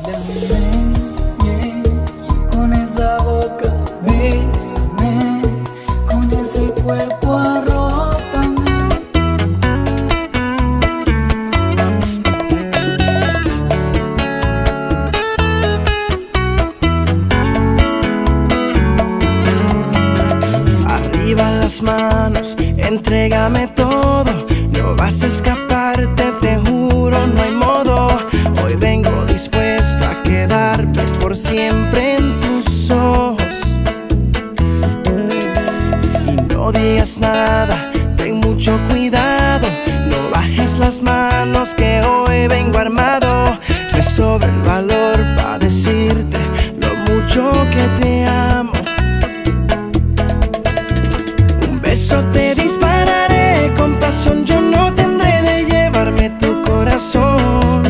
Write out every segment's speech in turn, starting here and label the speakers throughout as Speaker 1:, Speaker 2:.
Speaker 1: yeah, y con esa boca bésame, con ese cuerpo arrópame.
Speaker 2: Arriba las manos, entrégame todo, no vas a escaparte, te juro, no hay modo. Hoy vengo dispuesto a quedarme por siempre en tus ojos. Y no digas nada, ten mucho cuidado, no bajes las manos que hoy vengo armado. Me sobra el valor para decirte lo mucho que te amo. Te dispararé con pasión, yo no tendré de llevarme tu corazón.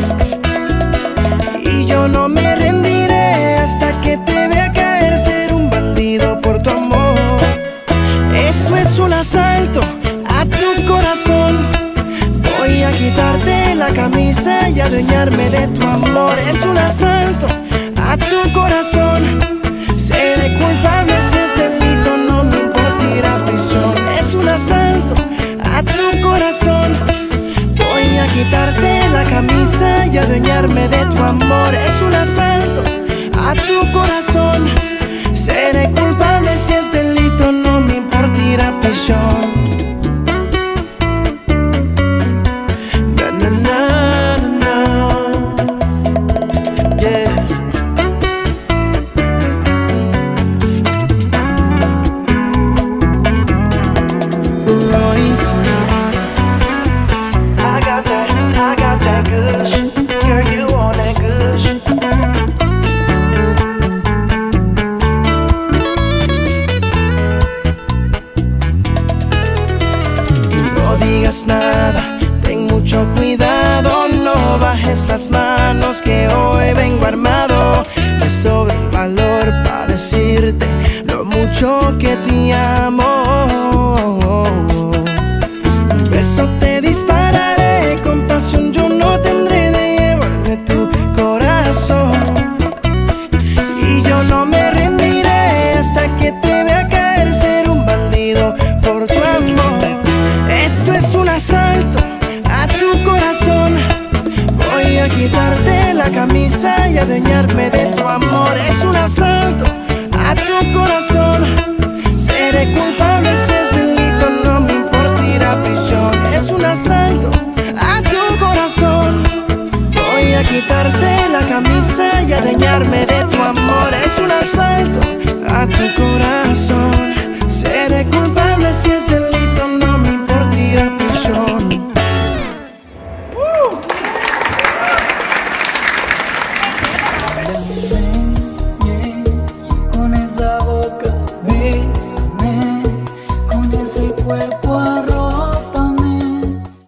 Speaker 2: Y yo no me rendiré hasta que te vea caer, ser un bandido por tu amor. Esto es un asalto a tu corazón. Voy a quitarte la camisa y adueñarme de tu amor. Es un asalto a tu corazón. Seré culpable si es delito, no me importa ir a prisión. Es un asalto a tu corazón. Voy a quitarte la camisa y adueñarme de tu amor. Es un asalto a tu corazón. Seré culpable si es delito, no me importa ir a prisión. Nada, ten mucho cuidado, no bajes las manos que hoy vengo armado. Me sobra el valor para decirte lo mucho que te